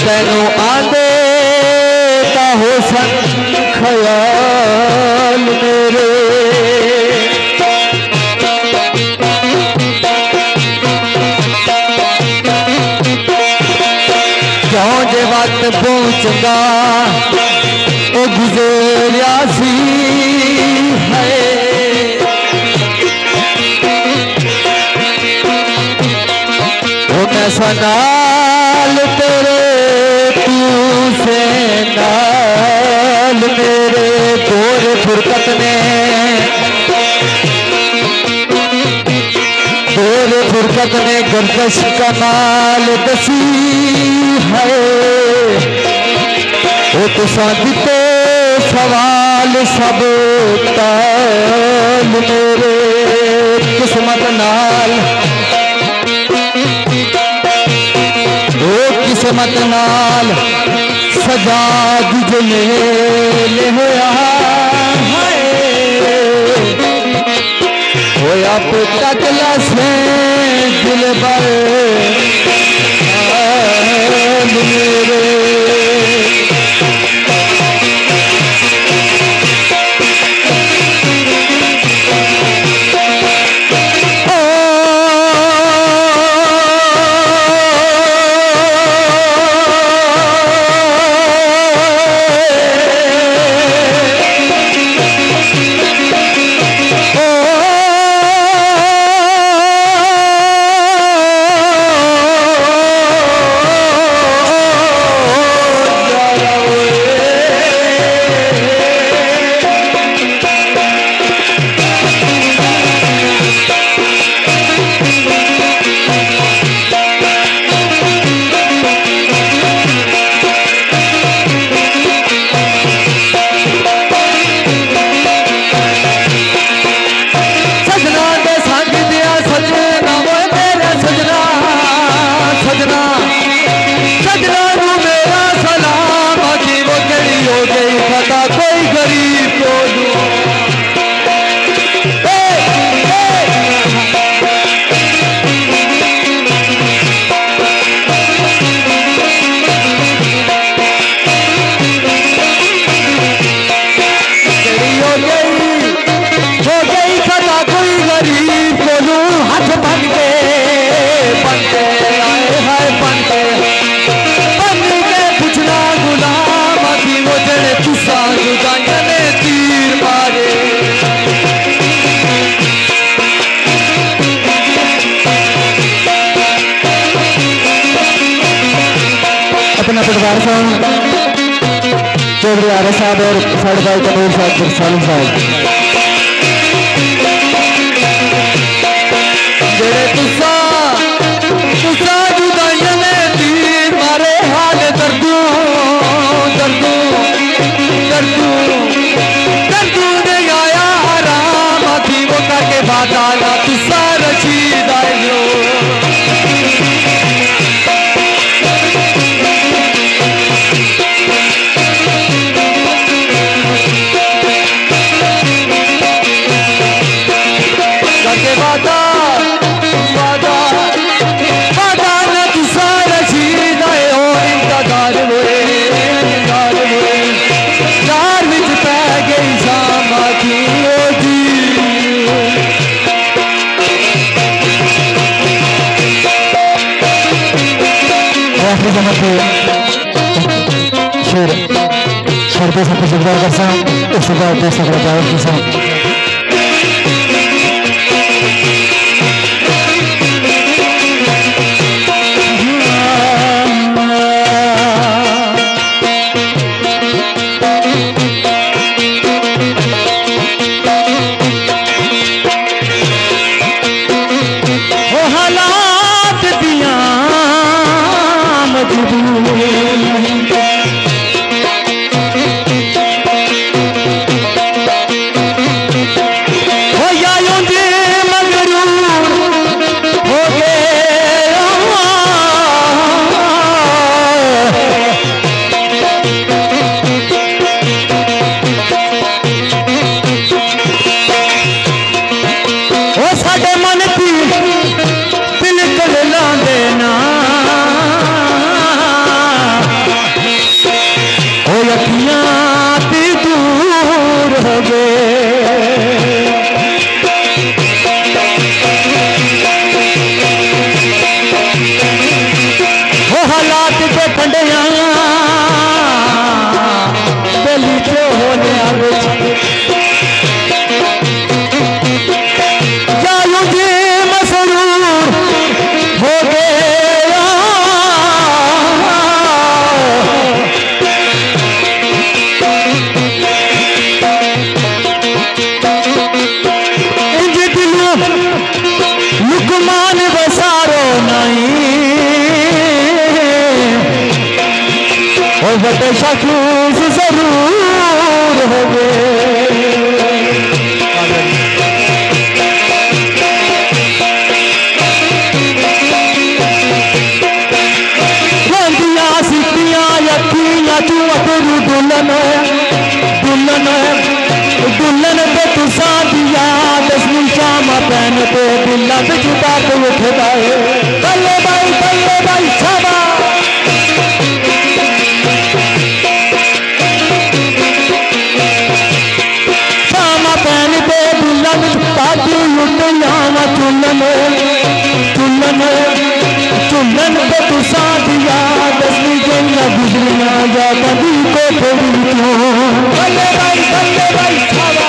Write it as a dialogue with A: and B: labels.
A: तेनू आंदे ता हो सन ख्याल मेरे। क्यों जे वक्त पहुंचगा ओ गुजरिया सी है। ओ कैसा नाल तेरे तू से नाल मेरे गोर फुरकत ने गोर फुरकत ने गर्दश कमाल दसी है। वो तो सादिते सवाल सब ताल मेरे किस्मत नाल किस्मत नाल सजा दिजले होया होया पुतला से दिल बर मेरे। अपना पटवार साहब चौधरी आर्य साहब और साढ़े भाई कपूर साहब सालिम साहब जेड़े तुसा तुसा जुदाइयां ने तीर मारे हाल दर्दू दर्दू दर्दू दर्दू ने आया आराम थी वो करके बात आना तुसा रशीद आयो। शेर पे सबको शुक्रिया करता हूँ इस बार देश का बड़े शकीस जरूर होंगे। रंदिया सिटियां यकियां तू अखरू दुल्हन दुल्हन दुल्हन पे तुसा दिया दसवीं शाम पैन पे दिल्ला बिच बात उठदा है। बल्ले भाई शाबा शाम पैन पे दिल्ला बिच बात उठदा चुलन चुलन चुलन पे तुसा दिया दसवीं जंगा गुजरिया या कभी को थोड़ी क्यों। बल्ले भाई शाबा